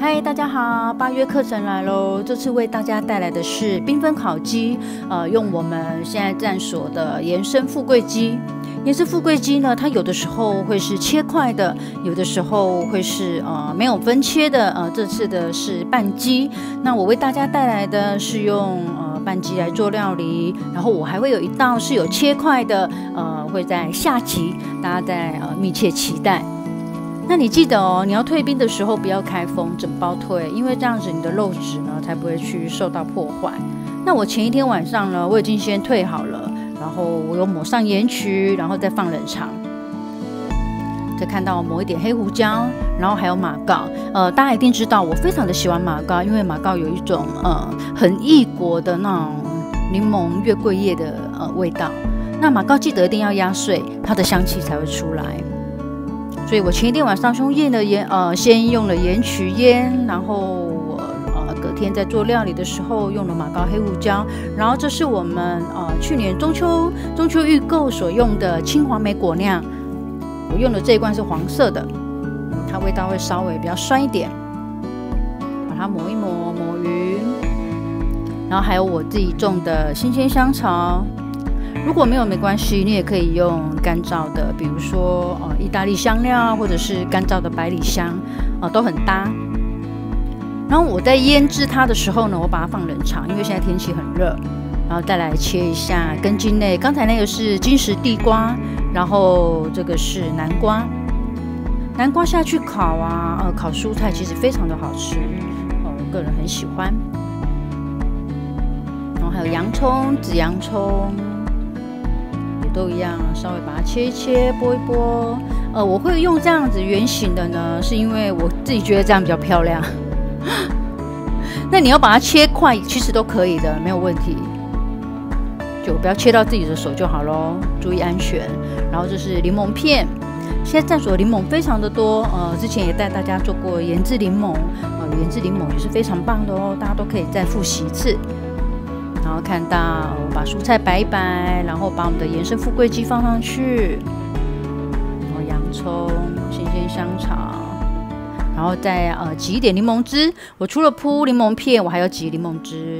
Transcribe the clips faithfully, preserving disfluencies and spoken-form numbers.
嗨，大家好，八月课程来喽！这次为大家带来的是缤纷烤鸡，呃，用我们现在站所的延伸富贵鸡。延伸富贵鸡呢，它有的时候会是切块的，有的时候会是呃没有分切的。呃，这次的是半鸡。那我为大家带来的是用呃半鸡来做料理，然后我还会有一道是有切块的，呃，会在下集，大家在呃密切期待。那你记得哦，你要退冰的时候不要开封，整包退，因为这样子你的肉质呢才不会去受到破坏。那我前一天晚上呢，我已经先退好了，然后我有抹上盐曲，然后再放冷藏。再看到抹一点黑胡椒，然后还有马告。呃，大家一定知道我非常的喜欢马告，因为马告有一种呃很异国的那种柠檬月桂叶的呃味道。那马告记得一定要压碎，它的香气才会出来。所以我前一天晚上用腌的盐，呃，先用了盐曲腌，然后我呃隔天在做料理的时候用了马告黑胡椒，然后这是我们呃去年中秋中秋预购所用的青黄梅果酿，我用的这一罐是黄色的，它味道会稍微比较酸一点，把它抹一抹抹匀，然后还有我自己种的新鲜香草。如果没有没关系，你也可以用干燥的，比如说呃意大利香料，或者是干燥的百里香，啊、呃、都很搭。然后我在腌制它的时候呢，我把它放冷藏，因为现在天气很热。然后再来切一下根茎类，刚才那个是金石地瓜，然后这个是南瓜。南瓜下去烤啊，呃烤蔬菜其实非常的好吃，呃我个人很喜欢。然后还有洋葱，紫洋葱。都一样，稍微把它切一切，剥一剥。呃，我会用这样子圆形的呢，是因为我自己觉得这样比较漂亮。那你要把它切块，其实都可以的，没有问题。就不要切到自己的手就好咯，注意安全。然后这是柠檬片，现在站所的柠檬非常的多。呃，之前也带大家做过盐渍柠檬，呃，盐渍柠檬也是非常棒的哦，大家都可以再复习一次。然后看到我把蔬菜摆一摆，然后把我们的延伸富贵鸡放上去，然后洋葱、新鲜香草，然后再呃挤一点柠檬汁。我除了铺柠檬片，我还要挤柠檬汁。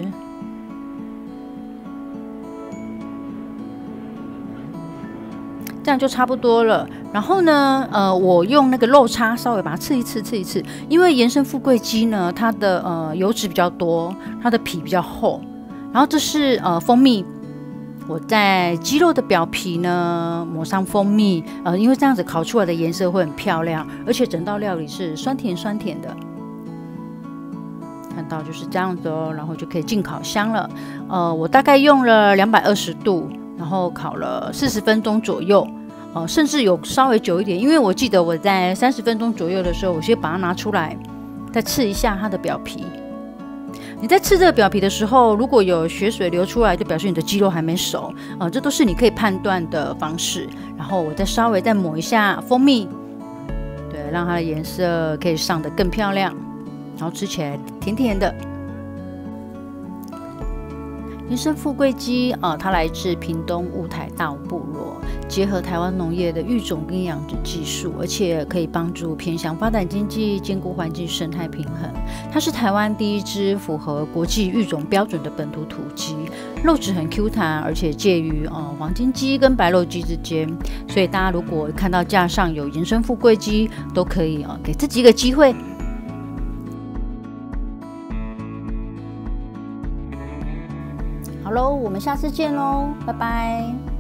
这样就差不多了。然后呢，呃，我用那个肉叉稍微把它刺一刺，刺一刺，因为延伸富贵鸡呢，它的呃油脂比较多，它的皮比较厚。然后这是呃蜂蜜，我在鸡肉的表皮呢抹上蜂蜜，呃，因为这样子烤出来的颜色会很漂亮，而且整道料理是酸甜酸甜的。看到就是这样子哦，然后就可以进烤箱了。呃，我大概用了两百二十度，然后烤了四十分钟左右，呃，甚至有稍微久一点，因为我记得我在三十分钟左右的时候，我先把它拿出来，再刺一下它的表皮。你在刺这个表皮的时候，如果有血水流出来，就表示你的鸡肉还没熟，呃，这都是你可以判断的方式。然后我再稍微再抹一下蜂蜜，对，让它的颜色可以上得更漂亮，然后吃起来甜甜的。延伸富贵鸡啊、呃，它来自屏东雾台道部落，结合台湾农业的育种跟养殖技术，而且可以帮助偏乡发展经济，兼顾环境生态平衡。它是台湾第一只符合国际育种标准的本土土鸡，肉质很 Q 弹，而且介于呃黄金鸡跟白肉鸡之间。所以大家如果看到架上有延伸富贵鸡，都可以呃给自己一个机会。好喽，我们下次见喽，拜拜。